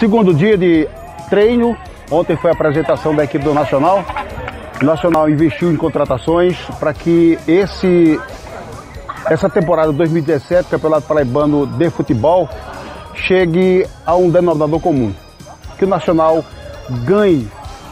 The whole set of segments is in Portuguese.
Segundo dia de treino, ontem foi a apresentação da equipe do Nacional. O Nacional investiu em contratações para que essa temporada 2017, Campeonato Paraibano de Futebol, chegue a um denominador comum. Que o Nacional ganhe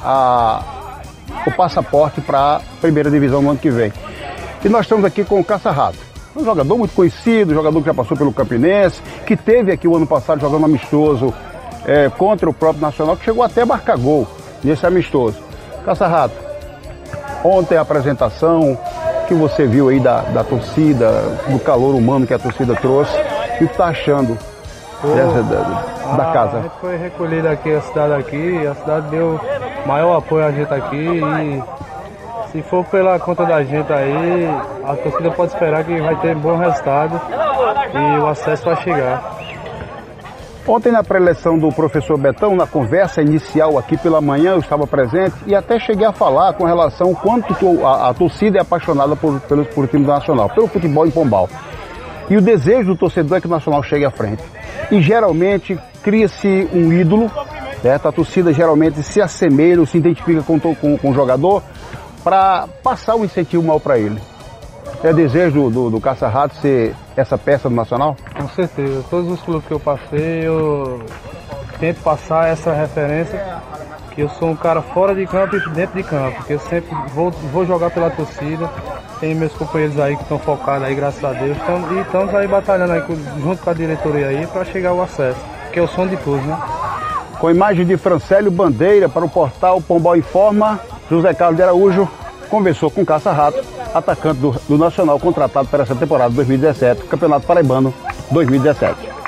o passaporte para a primeira divisão no ano que vem. E nós estamos aqui com o Caça-Rato, um jogador muito conhecido, jogador que já passou pelo Campinense, que teve aqui o ano passado jogando amistoso contra o próprio Nacional, que chegou até a marcar gol nesse amistoso. Caça-Rato, ontem a apresentação que você viu aí da torcida, do calor humano que a torcida trouxe, o que está achando da casa? A gente foi recolhido aqui, a cidade deu maior apoio a gente aqui e se for pela conta da gente aí, a torcida pode esperar que vai ter bom resultado e o acesso vai chegar. Ontem na pré-eleção do professor Betão, na conversa inicial aqui pela manhã, eu estava presente e até cheguei a falar com relação ao quanto a torcida é apaixonada por time do Nacional, pelo futebol em Pombal. E o desejo do torcedor é que o Nacional chegue à frente. E geralmente cria-se um ídolo, certo? A torcida geralmente se assemelha, se identifica com o jogador para passar um incentivo maior para ele. É desejo do Caça-Rato ser essa peça do Nacional? Com certeza. Todos os clubes que eu passei, eu tento passar essa referência, que eu sou um cara fora de campo e dentro de campo, que eu sempre vou jogar pela torcida. Tem meus companheiros aí que estão focados aí, graças a Deus. E estamos aí batalhando aí junto com a diretoria aí para chegar ao acesso, que é o sonho de todos, né? Com a imagem de Francélio Bandeira para o portal Pombal Informa, José Carlos de Araújo conversou com Caça-Rato, atacante do Nacional contratado para essa temporada 2017, Campeonato Paraibano 2017.